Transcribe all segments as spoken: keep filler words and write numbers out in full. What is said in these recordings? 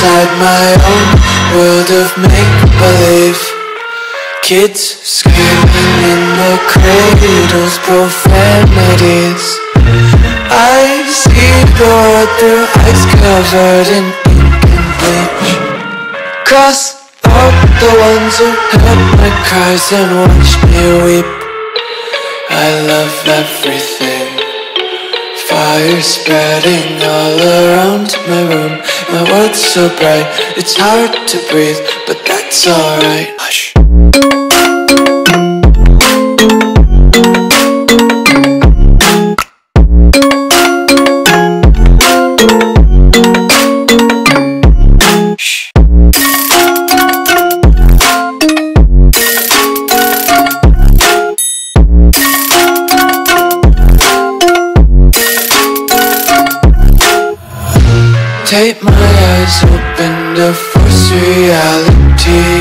inside my own world of make-believe. Kids screaming in their cradles, profanities. I see the world through eyes covered in ink and bleach. Cross out the ones who heard my cries and watched me weep. I love everything. Fire spreading all around my room. My world's so bright, it's hard to breathe, but that's alright. Hush. Tape my eyes open to force reality.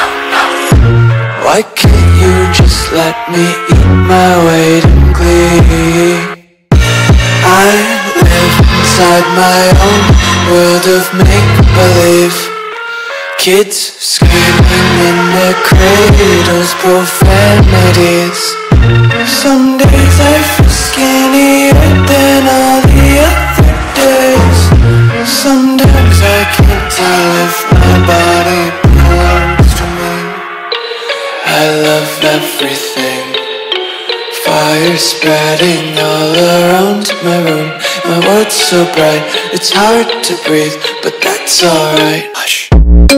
Why can't you just let me eat my weight in glee? I live inside my own world of make-believe. Kids screaming in their cradles, profanities. Some days I feel skinnier than all the other days. Sometimes I can't tell if my body belongs to me. I love everything. Fire spreading all around my room. My world's so bright, it's hard to breathe, but that's alright. Hush.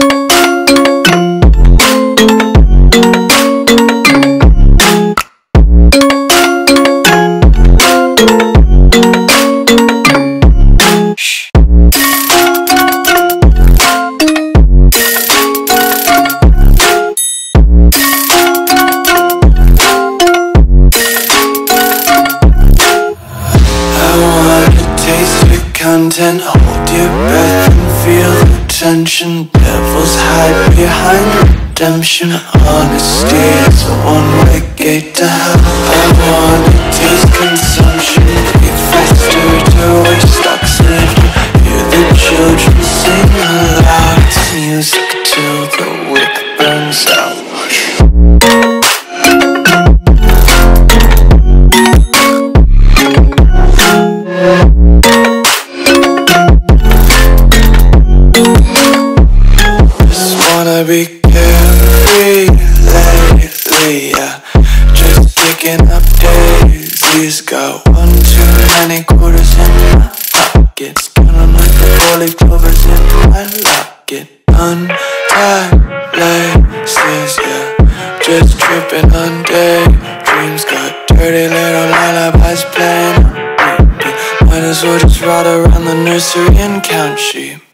Content, hold your breath and feel the tension. Devils hide behind redemption. Honesty is a one-way gate to hell. I wanna taste consumption. Breathe faster to waste oxygen. Hear the children sing aloud. It's music till the wick burns out. Wanna be carefree lately, yeah. Just picking up daisies. Got one too many quarters in my pockets. Counting like the four-leaf clovers in my locket. Untied laces, yeah. Just tripping on daydreams. Got dirty little lullabies playing on repeat. Might as well just ride around the nursery and count sheep.